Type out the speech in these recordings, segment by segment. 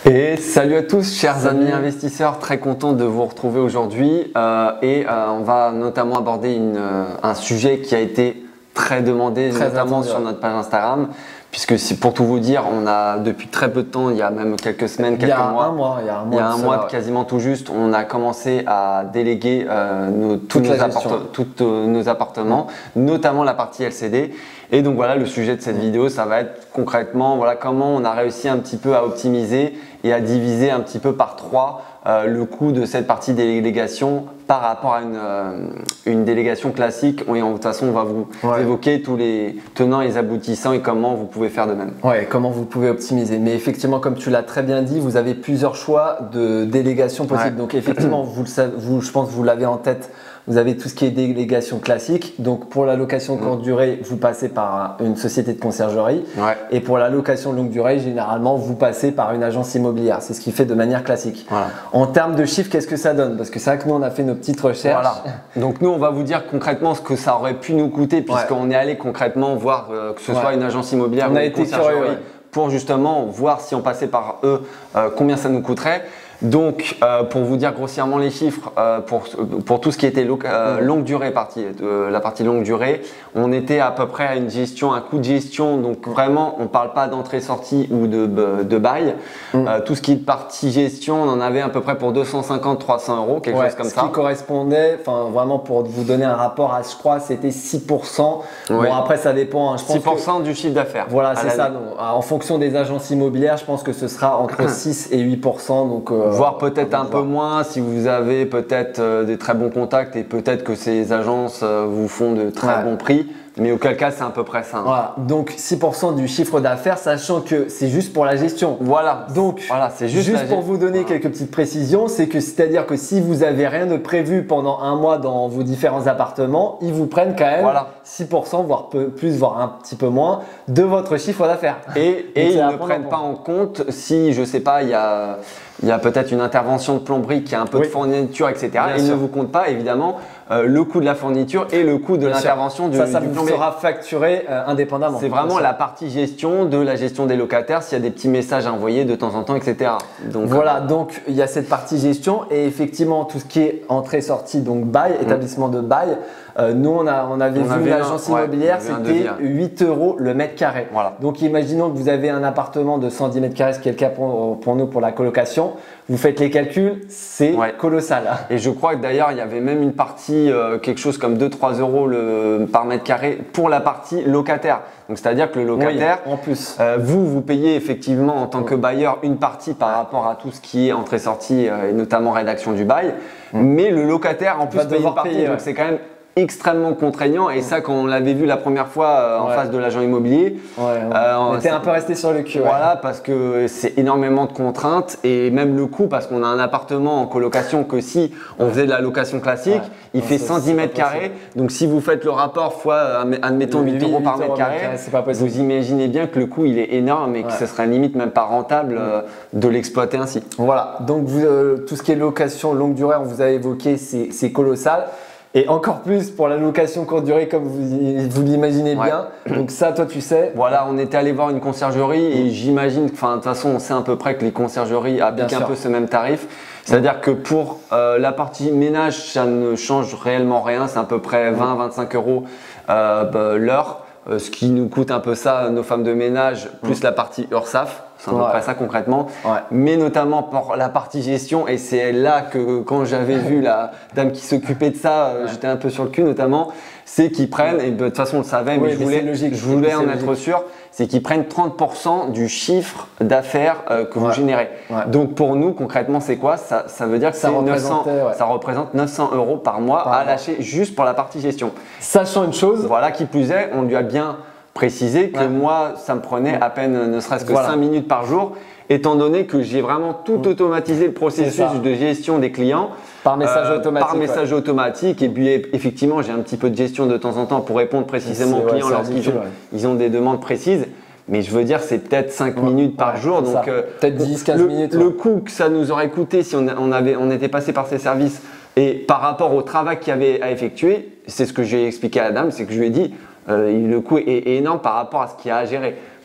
Et salut à tous, chers amis investisseurs, très content de vous retrouver aujourd'hui on va notamment aborder un sujet qui a été très demandé, notamment sur notre page Instagram, puisque pour tout vous dire, on a depuis très peu de temps, il y a même quelques semaines, quelques mois, il y a un mois quasiment tout juste, on a commencé à déléguer tous nos appartements, notamment la partie LCD. Et donc voilà, le sujet de cette vidéo, ça va être concrètement comment on a réussi un petit peu à optimiser et à diviser un petit peu par 3 le coût de cette partie délégation par rapport à une délégation classique. Et de toute façon, on va vous évoquer tous les tenants et les aboutissants et comment vous pouvez faire de même. Ouais, comment vous pouvez optimiser. Mais effectivement, comme tu l'as très bien dit, vous avez plusieurs choix de délégation possible. Donc effectivement, je pense que vous l'avez en tête. Vous avez tout ce qui est délégation classique. Donc, pour la location courte durée, vous passez par une société de conciergerie. Et pour la location longue durée, généralement, vous passez par une agence immobilière. C'est ce qui fait de manière classique. En termes de chiffres, qu'est-ce que ça donne? Parce que c'est vrai que nous, on a fait nos petites recherches. Donc, nous, on va vous dire concrètement ce que ça aurait pu nous coûter, puisqu'on est allé concrètement voir que ce soit une agence immobilière ou une conciergerie pour justement voir si on passait par eux, combien ça nous coûterait. Donc, pour vous dire grossièrement les chiffres, pour tout ce qui était longue durée, la partie longue durée, on était à peu près à un coût de gestion. Donc vraiment, on ne parle pas d'entrée-sortie ou de bail. Tout ce qui est partie gestion, on en avait à peu près pour 250-300 euros, quelque chose comme ça. Ce qui correspondait, vraiment pour vous donner un rapport à, je crois, c'était 6%. Bon, après, ça dépend. Je pense 6% du chiffre d'affaires. Voilà, c'est ça. Donc, en fonction des agences immobilières, je pense que ce sera entre 6 et 8%. Donc, voire peut-être un peu moins si vous avez peut-être des très bons contacts et peut-être que ces agences vous font de très bons prix. Mais auquel cas, c'est à peu près ça. Voilà, donc 6% du chiffre d'affaires, sachant que c'est juste pour la gestion. Donc, c'est juste pour vous donner quelques petites précisions, c'est-à-dire que si vous n'avez rien de prévu pendant un mois dans vos différents appartements, ils vous prennent quand même 6%, voire plus, voire un petit peu moins, de votre chiffre d'affaires. Et ils ne prennent pas en compte si, je ne sais pas, il y a peut-être une intervention de plomberie qui a un peu de fourniture, etc. Ils ne vous comptent pas, évidemment, le coût de la fourniture et le coût de l'intervention du plombier. Ça sera facturé indépendamment. C'est vraiment la partie gestion de la gestion des locataires, s'il y a des petits messages à envoyer de temps en temps, etc. Donc, donc il y a cette partie gestion et effectivement tout ce qui est entrée-sortie, donc bail, établissement de bail. Nous, on avait vu une agence immobilière, c'était 8 € le mètre carré. Donc, imaginons que vous avez un appartement de 110 mètres carrés, ce qui est le cas pour nous pour la colocation. Vous faites les calculs, c'est colossal. Et je crois que d'ailleurs, il y avait même une partie, quelque chose comme 2-3 € par mètre carré pour la partie locataire. Donc, c'est-à-dire que le locataire, en plus, vous payez effectivement en tant que bailleur une partie par rapport à tout ce qui est entrée-sortie et notamment rédaction du bail. Mais le locataire, en plus, paye une partie. Donc, c'est quand même extrêmement contraignant et ça quand on l'avait vu la première fois en face de l'agent immobilier, on était un peu resté sur le cul. Parce que c'est énormément de contraintes et même le coût parce qu'on a un appartement en colocation que si on faisait de la location classique, il fait 110 mètres carrés. Donc si vous faites le rapport fois admettons 8 € par mètre carré, vous imaginez bien que le coût il est énorme et que ce serait limite même pas rentable de l'exploiter ainsi. Voilà, donc tout ce qui est location longue durée, on vous a évoqué, c'est colossal. Et encore plus pour la location courte durée comme vous l'imaginez bien. Donc ça, toi, tu sais. Voilà, on était allé voir une conciergerie et j'imagine, de toute façon, on sait à peu près que les conciergeries appliquent un peu ce même tarif. C'est-à-dire que pour la partie ménage, ça ne change réellement rien. C'est à peu près 20-25 € l'heure. Ce qui nous coûte un peu ça, nos femmes de ménage, plus la partie URSSAF. C'est à peu près ça concrètement. Mais notamment pour la partie gestion, et c'est là que quand j'avais vu la dame qui s'occupait de ça, j'étais un peu sur le cul notamment, c'est qu'ils prennent, et de toute façon on le savait, mais je voulais en être sûr, c'est qu'ils prennent 30% du chiffre d'affaires que vous générez. Donc pour nous concrètement c'est quoi? Ça veut dire que ça représente 900 € par mois à lâcher juste pour la partie gestion. Sachant une chose, voilà, qui plus est, on lui a bien précisé que moi ça me prenait à peine ne serait-ce que 5 minutes par jour, étant donné que j'ai vraiment tout automatisé le processus de gestion des clients par message automatique. Par message automatique, et puis effectivement j'ai un petit peu de gestion de temps en temps pour répondre précisément aux clients lorsqu'ils ont des demandes précises. Mais je veux dire, c'est peut-être 5 minutes par jour. Donc, peut-être 10-15 minutes. Le coût que ça nous aurait coûté si on était passé par ces services et par rapport au travail qu'il y avait à effectuer, c'est ce que j'ai expliqué à la dame, c'est que je lui ai dit, le coût est énorme par rapport à ce qu'il y a à gérer.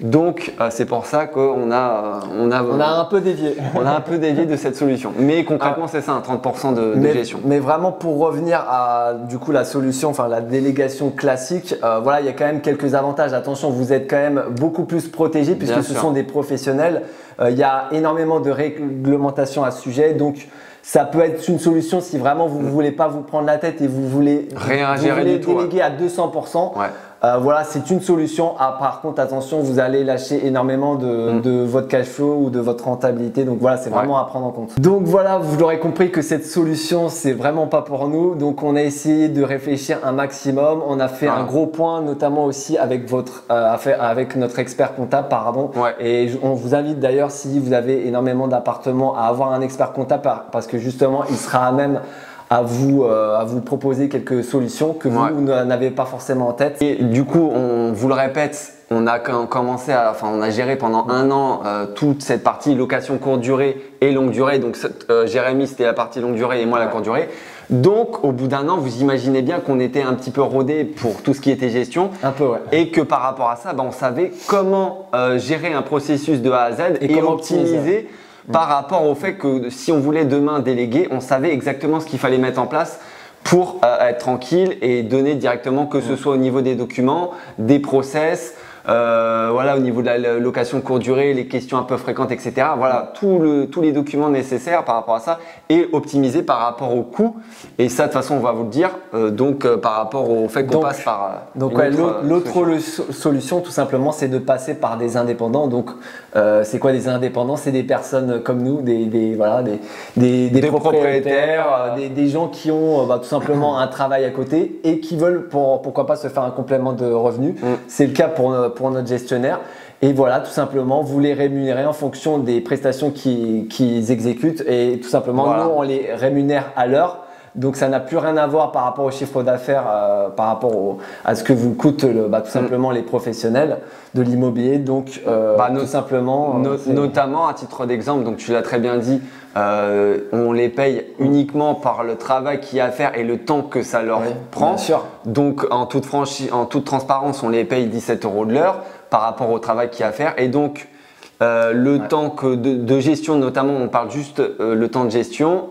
Donc c'est pour ça qu'on a, on a un peu dévié. On a un peu dévié de cette solution. Mais concrètement, c'est ça, 30% de gestion. Mais vraiment pour revenir à du coup la solution, enfin la délégation classique, voilà, il y a quand même quelques avantages. Attention, vous êtes quand même beaucoup plus protégé puisque ce sont des professionnels. Il y a énormément de réglementation à ce sujet, donc ça peut être une solution si vraiment vous ne voulez pas vous prendre la tête et vous voulez déléguer à 200%. Ouais. Voilà, c'est une solution. Ah, par contre, attention, vous allez lâcher énormément de votre cash flow ou de votre rentabilité. Donc voilà, c'est vraiment à prendre en compte. Donc voilà, vous l'aurez compris que cette solution, c'est vraiment pas pour nous. Donc on a essayé de réfléchir un maximum. On a fait un gros point, notamment aussi avec avec notre expert comptable, pardon. Ouais. Et on vous invite d'ailleurs, si vous avez énormément d'appartements, à avoir un expert comptable parce que justement, il sera à même à vous proposer quelques solutions que vous n'avez pas forcément en tête. Et du coup, on vous le répète, on a géré pendant un an toute cette partie location courte durée et longue durée. Donc Jérémy, c'était la partie longue durée et moi la courte durée. Donc au bout d'un an, vous imaginez bien qu'on était un petit peu rodé pour tout ce qui était gestion. Un peu, ouais. Et que par rapport à ça, on savait comment gérer un processus de A à Z et optimiser. Par rapport au fait que si on voulait demain déléguer, on savait exactement ce qu'il fallait mettre en place pour être tranquille et donner directement, que ce soit au niveau des documents, des process, voilà, au niveau de la location courte durée, les questions un peu fréquentes, etc. Voilà, tous les documents nécessaires par rapport à ça et optimiser par rapport au coût. Et ça, de toute façon, on va vous le dire. Par rapport au fait qu'on passe par. Donc, l'autre solution, tout simplement, c'est de passer par des indépendants. Donc, c'est quoi des indépendants? C'est des personnes comme nous, des propriétaires, des gens qui ont tout simplement un travail à côté et qui veulent, pourquoi pas, se faire un complément de revenus. C'est le cas pour notre gestionnaire. Et voilà, tout simplement, vous les rémunérez en fonction des prestations qu'ils exécutent. Et tout simplement, nous, on les rémunère à l'heure. Donc, ça n'a plus rien à voir par rapport au chiffre d'affaires, par rapport à ce que vous coûtent tout simplement les professionnels de l'immobilier. Donc, tout simplement… notamment, à titre d'exemple, donc tu l'as très bien dit, on les paye uniquement par le travail qu'il y a à faire et le temps que ça leur prend. Bien sûr. Donc, en toute transparence, on les paye 17 € de l'heure par rapport au travail qu'il y a à faire. Et donc, le temps de gestion, notamment, on parle juste le temps de gestion,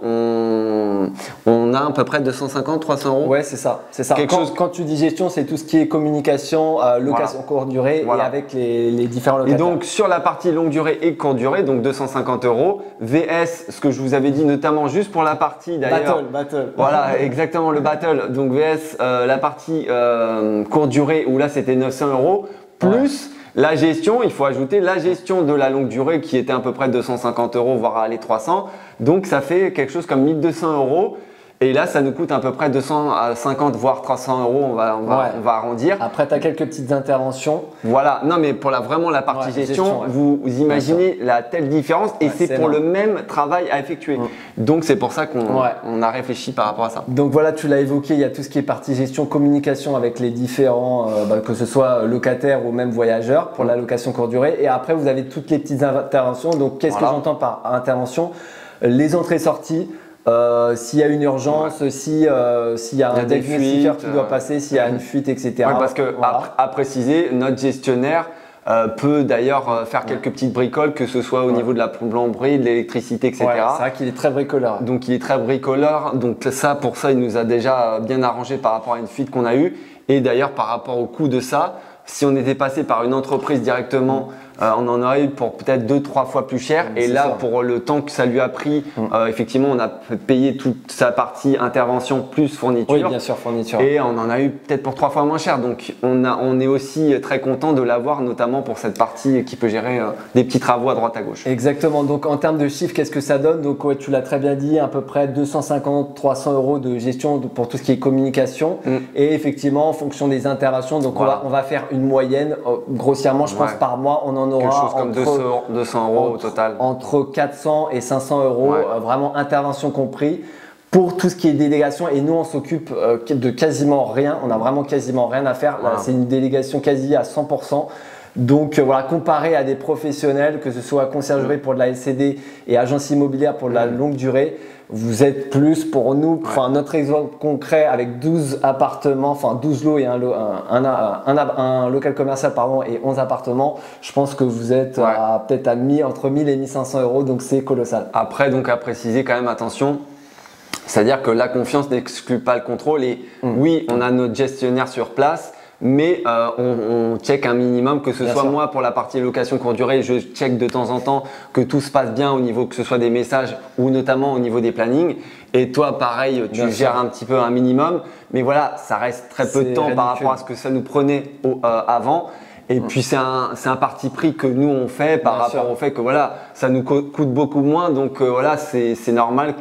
on a à peu près 250-300 €. Ouais, c'est ça. Quand tu dis gestion, c'est tout ce qui est communication, location courte durée et avec les différents locataires. Et donc, sur la partie longue durée et courte durée, donc 250 €, VS, ce que je vous avais dit notamment juste pour la partie d'ailleurs. Battle. Voilà, exactement, le battle. Donc, VS, la partie courte durée où là, c'était 900 € plus… La gestion, il faut ajouter la gestion de la longue durée qui était à peu près 250 €, voire aller 300. Donc, ça fait quelque chose comme 1200 €. Et là, ça nous coûte à peu près 250 voire 300 €, on va arrondir. Après, tu as quelques petites interventions. Voilà, non mais pour vraiment la partie gestion, vous imaginez la telle différence et c'est pour le même travail à effectuer. Donc c'est pour ça qu'on a réfléchi par rapport à ça. Donc voilà, tu l'as évoqué, il y a tout ce qui est partie gestion, communication avec les différents, que ce soit locataires ou même voyageurs pour la location courte durée. Et après, vous avez toutes les petites interventions. Donc qu'est-ce que j'entends par intervention? Les entrées-sorties. S'il y a une urgence, s'il y a un diagnostiqueur qui doit passer, s'il y a une fuite, etc. Oui, parce que à préciser, notre gestionnaire peut d'ailleurs faire quelques petites bricoles, que ce soit au niveau de la plomberie, de l'électricité, etc. C'est vrai qu'il est très bricoleur. Donc il est très bricoleur. Donc pour ça, il nous a déjà bien arrangé par rapport à une fuite qu'on a eue. Et d'ailleurs, par rapport au coût de ça, si on était passé par une entreprise directement, on en aurait eu pour peut-être 2-3 fois plus cher. Et là, pour le temps que ça lui a pris, effectivement, on a payé toute sa partie intervention plus fourniture. Oui, bien sûr, fourniture. Et on en a eu peut-être pour 3 fois moins cher. Donc, on est aussi très content de l'avoir, notamment pour cette partie qui peut gérer des petits travaux à droite à gauche. Exactement. Donc, en termes de chiffres, qu'est-ce que ça donne? Donc, tu l'as très bien dit, à peu près 250-300 € de gestion pour tout ce qui est communication. Et effectivement, en fonction des interventions, donc on va faire une moyenne, grossièrement, je pense, par mois, on en aura quelque chose comme 200 € au total. Entre 400 et 500 €, vraiment intervention compris. Pour tout ce qui est délégation, et nous on s'occupe de quasiment rien, on a vraiment quasiment rien à faire. C'est une délégation quasi à 100%. Donc voilà, comparé à des professionnels, que ce soit conciergerie pour de la SCD et agence immobilière pour de la longue durée, vous êtes plus pour nous, enfin notre exemple concret avec 12 appartements, enfin 12 lots et un local commercial pardon, et 11 appartements, je pense que vous êtes peut-être entre 1000 et 1500 euros, donc c'est colossal. Après, donc à préciser quand même, attention, c'est-à-dire que la confiance n'exclut pas le contrôle et oui, on a notre gestionnaire sur place, mais on check un minimum, que ce soit moi pour la partie location courte durée, je check de temps en temps que tout se passe bien au niveau, que ce soit des messages ou notamment au niveau des plannings. Et toi, pareil, tu gères un petit peu un minimum, mais voilà, ça reste très peu de temps par rapport à ce que ça nous prenait avant. Et puis c'est un parti pris que nous on fait par rapport au fait que voilà, ça nous coûte beaucoup moins, donc voilà, c'est normal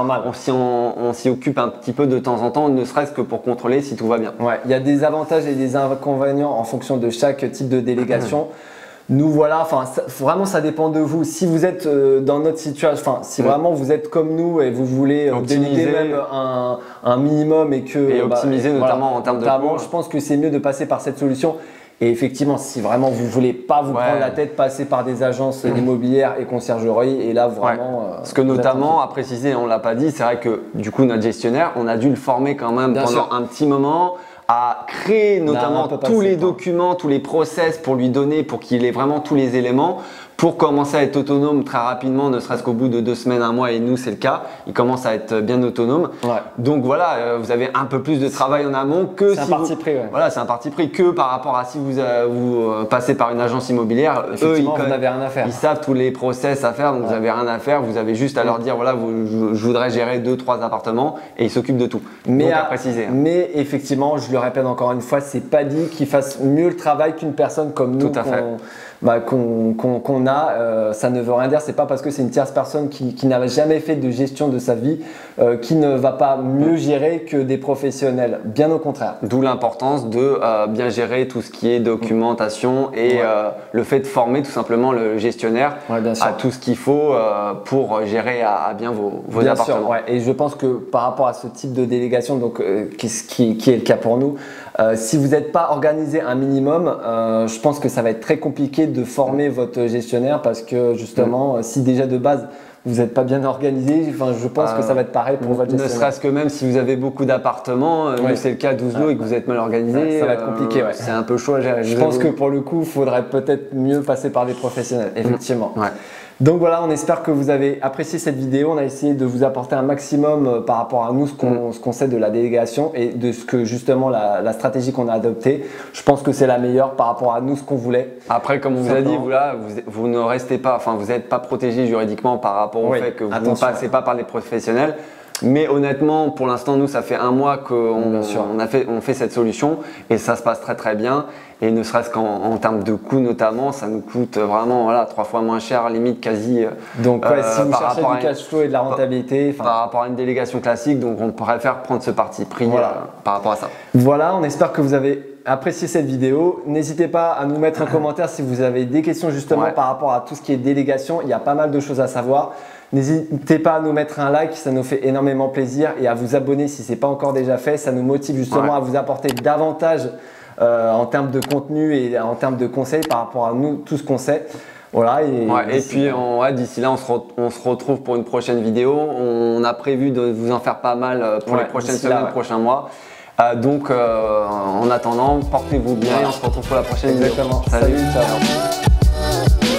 on s'y occupe un petit peu de temps en temps, ne serait-ce que pour contrôler si tout va bien. Ouais, il y a des avantages et des inconvénients en fonction de chaque type de délégation. Nous voilà, enfin vraiment ça dépend de vous. Si vous êtes dans notre situation, enfin si vraiment vous êtes comme nous et vous voulez déléguer même un minimum et optimiser notamment en termes de coûts, je pense que c'est mieux de passer par cette solution. Et effectivement, si vraiment vous voulez pas vous prendre la tête, passer par des agences immobilières et conciergerie, et là vraiment. Parce que notamment, à préciser, on l'a pas dit, c'est vrai que du coup notre gestionnaire, on a dû le former quand même pendant un petit moment à créer notamment tous les documents, tous les process pour lui donner, pour qu'il ait vraiment tous les éléments pour commencer à être autonome très rapidement, ne serait-ce qu'au bout de 2 semaines, 1 mois, et nous c'est le cas, il commence à être bien autonome. Donc voilà, vous avez un peu plus de travail en amont que si parti pris. Voilà, c'est un parti pris que par rapport à si vous passez par une agence immobilière, eux vous n'avez rien à faire. Ils savent tous les process à faire, donc vous n'avez rien à faire, vous avez juste à leur dire voilà, je voudrais gérer 2-3 appartements et ils s'occupent de tout. Mais donc, à préciser. Mais effectivement, je le répète encore une fois, c'est pas dit qu'ils fassent mieux le travail qu'une personne comme nous. Tout à fait. Qu'on a, ça ne veut rien dire. C'est pas parce que c'est une tierce personne qui n'a jamais fait de gestion de sa vie qui ne va pas mieux gérer que des professionnels. Bien au contraire. D'où l'importance de bien gérer tout ce qui est documentation et le fait de former tout simplement le gestionnaire à tout ce qu'il faut pour gérer à bien vos appartements. Sûr, et je pense que par rapport à ce type de délégation, donc qui est le cas pour nous, si vous n'êtes pas organisé un minimum, je pense que ça va être très compliqué de former votre gestionnaire parce que justement, si déjà de base vous n'êtes pas bien organisé, je pense que ça va être pareil pour votre gestionnaire. Ne serait-ce que même si vous avez beaucoup d'appartements, c'est le cas 12 lots et que vous êtes mal organisé, ça va être compliqué. C'est un peu chaud à gérer. Je pense que pour le coup, il faudrait peut-être mieux passer par des professionnels, effectivement. Donc voilà, on espère que vous avez apprécié cette vidéo. On a essayé de vous apporter un maximum par rapport à nous, ce qu'on sait de la délégation et de ce que justement la stratégie qu'on a adoptée. Je pense que c'est la meilleure par rapport à nous, ce qu'on voulait. Après, comme on vous a dit, vous ne restez pas, vous n'êtes pas protégé juridiquement par rapport au fait que vous ne passez pas par les professionnels. Mais honnêtement, pour l'instant, nous, ça fait 1 mois qu'on fait cette solution et ça se passe très très bien. Et ne serait-ce qu'en termes de coûts notamment, ça nous coûte vraiment 3 fois moins cher, limite quasi. Donc si vous cherchez du cash flow et de la rentabilité. Par rapport à une délégation classique, donc on préfère prendre ce parti pris par rapport à ça. Voilà, on espère que vous avez apprécié cette vidéo. N'hésitez pas à nous mettre en commentaire si vous avez des questions justement par rapport à tout ce qui est délégation. Il y a pas mal de choses à savoir. N'hésitez pas à nous mettre un like, ça nous fait énormément plaisir, et à vous abonner si ce n'est pas encore déjà fait. Ça nous motive justement à vous apporter davantage en termes de contenu et en termes de conseils par rapport à nous, tout ce qu'on sait. Voilà, et puis d'ici là, on se retrouve pour une prochaine vidéo. On a prévu de vous en faire pas mal pour les prochaines semaines, prochains mois. Donc en attendant, portez-vous bien et on se retrouve pour la prochaine vidéo. Salut, ciao.